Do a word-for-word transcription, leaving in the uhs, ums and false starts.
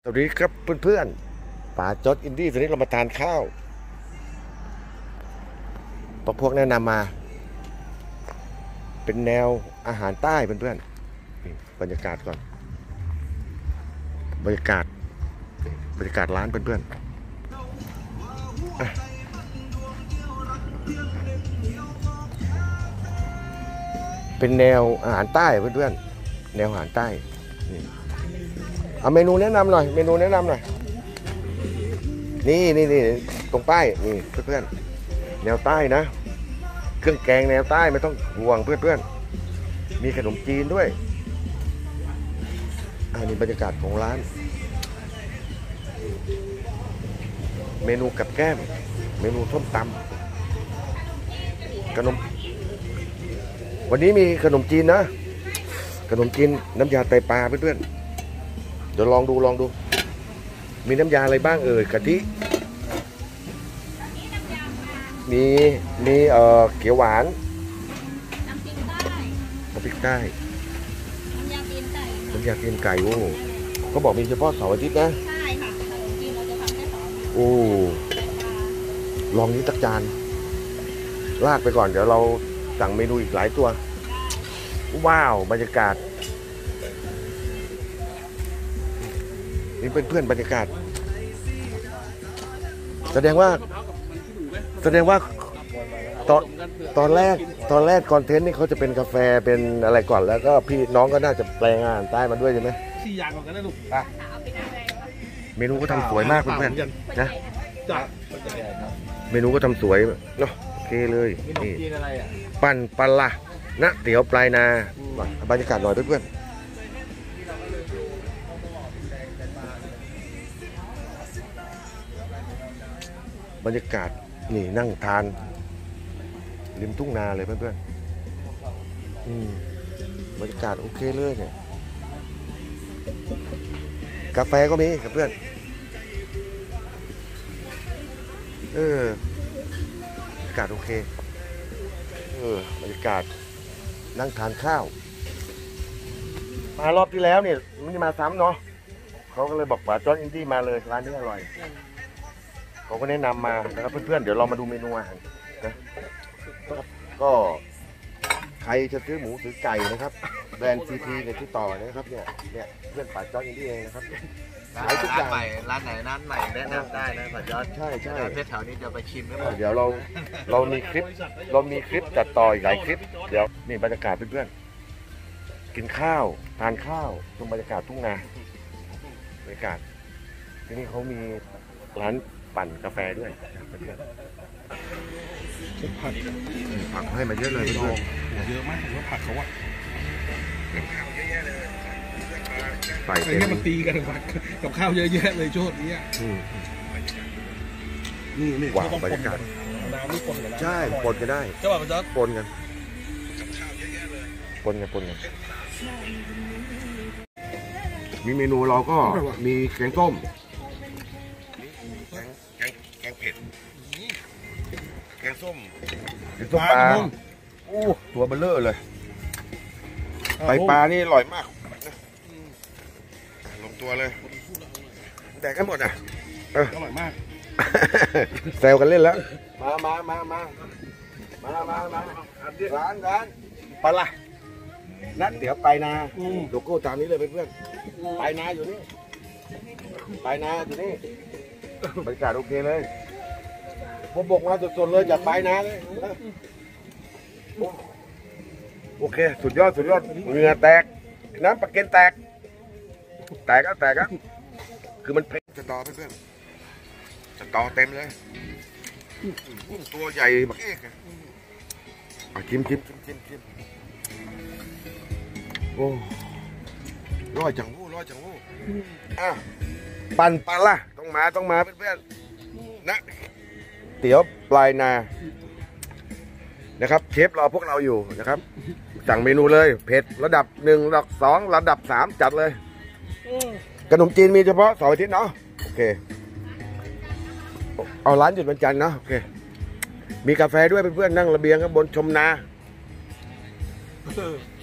สวัสดีครับเพื่อนๆป๋าจอร์จอินดี้ตอนนี้เรามาทานข้าวปะพวกแนะนำมาเป็นแนวอาหารใต้เพื่อนๆบรรยากาศก่อนบรรยากาศบรรยากาศร้านเพื่อนๆเป็นแนวอาหารใต้เพื่อนๆแนวอาหารใต้เอาเมนูแนะนำหน่อยเมนูแนะนำหน่อยนี่นี่นี่ตรงป้ายนี่เพื่อนๆแนวใต้นะเครื่องแกงแนวใต้ไม่ต้องห่วงเพื่อนๆมีขนมจีนด้วยอันนี้บรรยากาศของร้านเมนูกับแก้มเมนูส้มตำขนมวันนี้มีขนมจีนนะขนมจีนน้ำยาไตปลาเพื่อนๆเดี๋ยวลองดูลองดูมีน้ำยาอะไรบ้างเอ่ยกะทิมีมีเอ่อเขียวหวานน้ำพริกใต้น้ำพริกใต้น้ำยาตีนไก่น้ำยาตีนไก่โอ้เขาบอกมีเฉพาะเสาร์อาทิตย์นะใช่ค่ะขนมจีนเราจะทำแค่เสาร์อาทิตย์โอ้ลองนี้ตักจานลากไปก่อนเดี๋ยวเราสั่งเมนูอีกหลายตัวว้าวบรรยากาศนี่เป็นเพื่อนบรรยากาศแสดงว่าแสดงว่าตอนตอนแรกตอนแรกคอนเทนต์นี่เขาจะเป็นกาแฟเป็นอะไรก่อนแล้วก็พี่น้องก็น่าจะแปลงอาหารใต้มาด้วยใช่ไหมสี่อย่างก่อนกันนะลูกเมนูก็ทำสวยมากเพื่อนๆนะเมนูก็ทำสวยเนาะโอเคเลยนี่ปั่นปลาณเตี๋ยวปลายนาบรรยากาศหน่อยเพื่อนๆบรรยากาศนี่นั่งทานริมทุ่งนาเลยเพื่อนๆอืมบรรยากาศโอเคเลยเนี่ยกาแฟก็มีกับเพื่อนเออบรรยากาศโอเคเออบรรยากาศนั่งทานข้าวมารอบที่แล้วเนี่ยไม่ได้มาซ้ำเนาะเขาก็เลยบอกว่าจอร์จอินดี้มาเลยร้านนี้อร่อยเขาก็แนะนำมานะครับเพื่อนๆเดี๋ยวเรามาดูเมนูอาหารนะก็ใครจะซื้อหมูซื้อไก่นะครับแบรนด์ซีพีเนี่ยที่ต่อนะครับเนี่ยเนี่ยเพื่อนป๋าจอร์จอินดี้เองนะครับขายทุกอย่างร้านใหม่ร้านไหนร้านใหม่แนะนำได้นะป๋าจอร์จใช่ใช่เพชรแถวนี้จะไปชิมเดี๋ยวเราเรามีคลิปเรามีคลิปตัดต่ออีกหลายคลิปเดี๋ยวนี่บรรยากาศเพื่อนๆกินข้าวทานข้าวตรงบรรยากาศทุ่งนาบรรยากาศที่นี่เขามีร้านปั่นกาแฟด้วยเพื่อนๆผักผักให้มาเยอะเลยเพื่อนเยอะมากผมว่าผักเขาอะใส่เต็มมันตีกันผักกับข้าวเยอะแยะเลยโชดนี้นี่นี่ว้าวบรรยากาศน้ำนี่ปนกันใช่ปนกันได้ใช่ป่ะพี่จ๊อดปนกันปนกันปนกันมีเมนูเราก็มีแกงส้มแกงแกงเผ็ดแกงส้มแกงส้มปลาโอ้ตัวเบลเลอร์เลยไตปลานี่อร่อยมากลงตัวเลยแต่กันหมดอ่ะอร่อยมากแซวกันเล่นแล้วมามามามามามามาร้านร้านปลานัดเดี๋ยวไปนาโลโก้ตามนี้เลยเพื่อนๆไปนาอยู่นี่ไปนาอยู่นี่บรรยากาศโอเคเลยผมบอกมาสดๆเลยจากไปนาเลยโอเคสุดยอดสุดยอดเหงื่อแตกน้ำปลาเกนแตกแตกก็แตกก็คือมันเผ็ดจะต่อเพื่อนๆจะต่อเต็มเลยตัวใหญ่บักเอกชิมชิมชิมชิมชิมโอ้ร้อยจังหู้ร้อยจังหู้อ่ะปั่นปลาล่ะต้องมาต้องมาเพื่อนๆนะเตี๋ยวปลายนานะครับเชฟรอพวกเราอยู่นะครับสั่งเมนูเลยเผ็ดระดับหนึ่งระดับสองระดับสามจัดเลยขนมจีนมีเฉพาะเสาร์อาทิตย์เนาะโอเคเอาร้านหยุดวันจันทร์เนาะโอเคมีกาแฟด้วยเพื่อนๆนั่งระเบียงข้างบนชมนา